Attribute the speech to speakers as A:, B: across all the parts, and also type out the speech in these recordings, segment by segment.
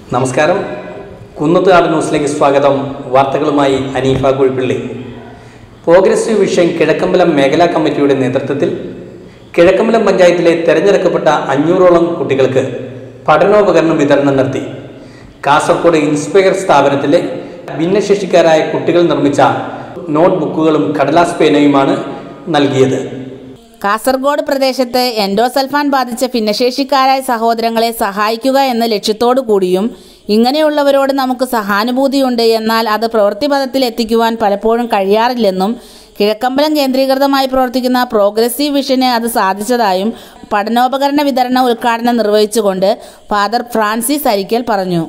A: നമസ്കാരം. കുന്നത്തുകാട് ന്യൂസിലേക്ക് സ്വാഗതം. വാർത്തകളുമായി അനീഫ കുഴിപ്പിള്ളി. പ്രോഗ്രസീവ് വിഷൻ കിഴക്കമ്പലം മേഖലാ കമ്മിറ്റിയുടെ നേതൃത്വത്തിൽ കിഴക്കമ്പലം പഞ്ചായത്തിലെ തെരഞ്ഞെടുക്കപ്പെട്ട 500ഓളം കുട്ടികൾക്ക് പഠനോപകരണം വിതരണം നടത്തി. കാസർഗോഡ് ഇൻസ്പയർ സ്ഥാപനത്തിലെ ഭിന്നശേഷിക്കാരായ കുട്ടികൾ നിർമ്മിച്ച നോട്ട് ബുക്കുകളും കടലാസ് പേനയുമാണ് നൽകിയത്.
B: കാസർഗോഡ് പ്രദേശത്ത് എൻഡോസൾഫാൻ ബാധിച്ച ഭിന്നശേഷിക്കാരായ സഹോദരങ്ങളെ സഹായിക്കുക എന്ന ലക്ഷ്യത്തോടു കൂടിയും ഇങ്ങനെയുള്ളവരോട് നമുക്ക് സഹാനുഭൂതിയുണ്ട്, എന്നാൽ അത് പ്രവൃത്തിപഥത്തിൽ എത്തിക്കുവാൻ പലപ്പോഴും കഴിയാറില്ലെന്നും കിഴക്കമ്പലം കേന്ദ്രീകൃതമായി പ്രവർത്തിക്കുന്ന പ്രോഗ്രസീവ് വിഷന് അത് സാധിച്ചതായും പഠനോപകരണ വിതരണ ഉദ്ഘാടനം നിർവഹിച്ചുകൊണ്ട് ഫാദർ ഫ്രാൻസിസ് അരിക്കൽ പറഞ്ഞു.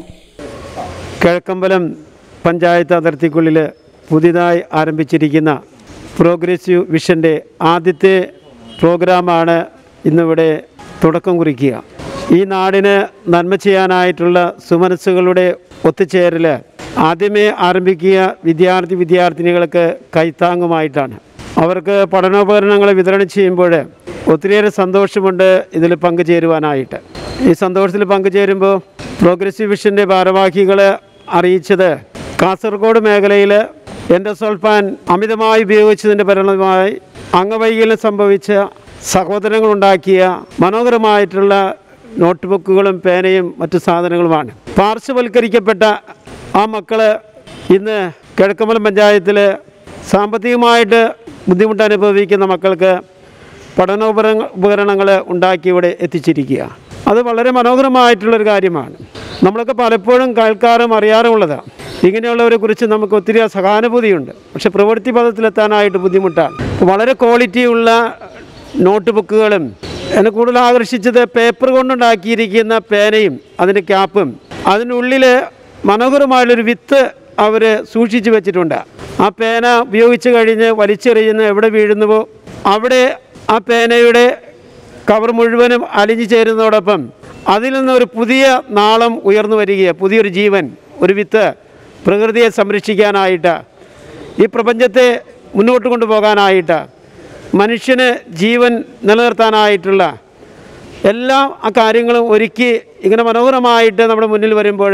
C: കിഴക്കമ്പലം പഞ്ചായത്ത് അതിർത്തിക്കുള്ളിൽ പുതിയതായി ആരംഭിച്ചിരിക്കുന്ന പ്രോഗ്രസീവ് വിഷൻ്റെ ആദ്യത്തെ പ്രോഗ്രാമാണ് ഇന്നിവിടെ തുടക്കം കുറിക്കുക. ഈ നാടിന് നന്മ ചെയ്യാനായിട്ടുള്ള സുമനസ്സുകളുടെ ഒത്തുചേരൽ ആദ്യമേ ആരംഭിക്കുക വിദ്യാർത്ഥിനികൾക്ക് കൈത്താങ്ങുമായിട്ടാണ്. അവർക്ക് പഠനോപകരണങ്ങൾ വിതരണം ചെയ്യുമ്പോൾ ഒത്തിരിയേറെ സന്തോഷമുണ്ട് ഇതിൽ പങ്കുചേരുവാനായിട്ട്. ഈ സന്തോഷത്തിൽ പങ്കുചേരുമ്പോൾ പ്രോഗ്രസീവ് വിഷൻ്റെ ഭാരവാഹികൾ അറിയിച്ചത് കാസർഗോഡ് മേഖലയിൽ എൻഡോസൾഫാൻ അമിതമായി ഉപയോഗിച്ചതിൻ്റെ പരിണാമമായി അംഗവൈകല്യം സംഭവിച്ച സഹോദരങ്ങളുണ്ടാക്കിയ മനോഹരമായിട്ടുള്ള നോട്ട് ബുക്കുകളും പേനയും മറ്റു സാധനങ്ങളുമാണ്. പാർശ്വവൽക്കരിക്കപ്പെട്ട ആ മക്കൾ ഇന്ന് കിഴക്കമ്പലം പഞ്ചായത്തിൽ സാമ്പത്തികമായിട്ട് ബുദ്ധിമുട്ട് അനുഭവിക്കുന്ന മക്കൾക്ക് പഠനോപകരണങ്ങൾ ഉണ്ടാക്കി ഇവിടെ എത്തിച്ചിരിക്കുക. അത് വളരെ മനോഹരമായിട്ടുള്ളൊരു കാര്യമാണ്. നമ്മളൊക്കെ പലപ്പോഴും കേൾക്കാറും അറിയാറുമുള്ളതാണ്. ഇങ്ങനെയുള്ളവരെ കുറിച്ച് നമുക്ക് ഒത്തിരി സഹാനുഭൂതിയുണ്ട്. പക്ഷെ പ്രവൃത്തി പദത്തിലെത്താനായിട്ട് ബുദ്ധിമുട്ടാണ്. വളരെ ക്വാളിറ്റിയുള്ള നോട്ട് ബുക്കുകളും എന്നെ കൂടുതൽ ആകർഷിച്ചത് പേപ്പർ കൊണ്ടുണ്ടാക്കിയിരിക്കുന്ന പേനയും അതിൻ്റെ ക്യാപ്പും അതിനുള്ളിൽ മനോഹരമായുള്ളൊരു വിത്ത് അവർ സൂക്ഷിച്ചു വെച്ചിട്ടുണ്ട്. ആ പേന ഉപയോഗിച്ച് കഴിഞ്ഞ് വലിച്ചെറിയുന്ന എവിടെ വീഴുന്നുവോ അവിടെ ആ പേനയുടെ കവർ മുഴുവനും അലിഞ്ഞു ചേരുന്നതോടൊപ്പം അതിൽ നിന്ന് ഒരു പുതിയ നാളം ഉയർന്നു വരികയാണ്, പുതിയൊരു ജീവൻ, ഒരു വിത്ത് പ്രകൃതിയെ സംരക്ഷിക്കാനായിട്ട്, ഈ പ്രപഞ്ചത്തെ മുന്നോട്ട് കൊണ്ടുപോകാനായിട്ട്, മനുഷ്യന് ജീവൻ നിലനിർത്താനായിട്ടുള്ള എല്ലാ ആ കാര്യങ്ങളും ഒരുക്കി ഇങ്ങനെ മനോഹരമായിട്ട് നമ്മുടെ മുന്നിൽ വരുമ്പോൾ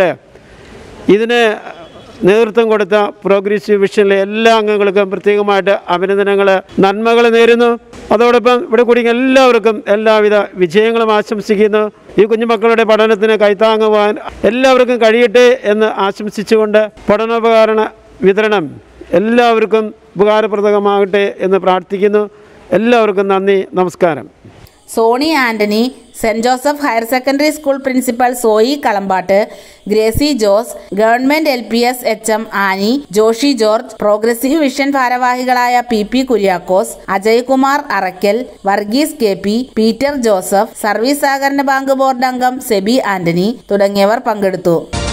C: ഇതിന് നേതൃത്വം കൊടുത്ത പ്രോഗ്രസീവ് വിഷനിലെ എല്ലാ അംഗങ്ങൾക്കും പ്രത്യേകമായിട്ട് അഭിനന്ദനങ്ങൾ, നന്മകൾ നേരുന്നു. അതോടൊപ്പം ഇവിടെ കൂടി എല്ലാവർക്കും എല്ലാവിധ വിജയങ്ങളും ആശംസിക്കുന്നു. ഈ കുഞ്ഞുമക്കളുടെ പഠനത്തിന് കൈത്താങ്ങുവാൻ എല്ലാവർക്കും കഴിയട്ടെ എന്ന് ആശംസിച്ചുകൊണ്ട് പഠനോപകരണ വിതരണം എല്ലാവർക്കും ഉപകാരപ്രദമാകട്ടെ എന്ന് പ്രാർത്ഥിക്കുന്നു. എല്ലാവർക്കും നന്ദി, നമസ്കാരം.
B: Sony Antony, saint Joseph higher secondary school principal Soyi Kalambattu, Gracy Jose, government LPS HM Annie, Joshi George, progressive vision ഭാരവാഹികളായ PP Kuriakose, Ajaykumar Arackal, Varghese KP, Peter Joseph, service സഹകരണ ബാങ്ക് ബോർഡ് അംഗം സെബി ആന്റണി തുടങ്ങിയവർ പങ്കെടുത്തു.